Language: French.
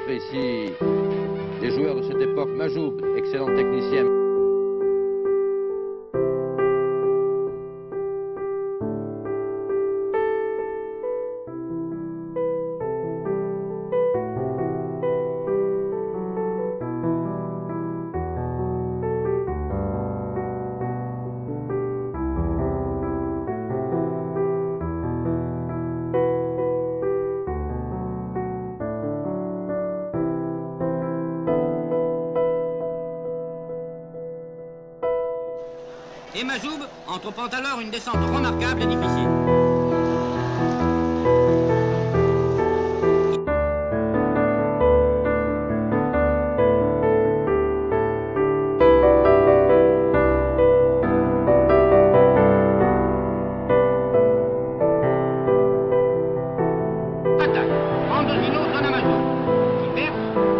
rencontrer ici des joueurs de cette époque. Majoub, excellent technicien. Et Majoub entreprend alors une descente remarquable et difficile. Attaque. Andolino donne à Majoub, qui perce.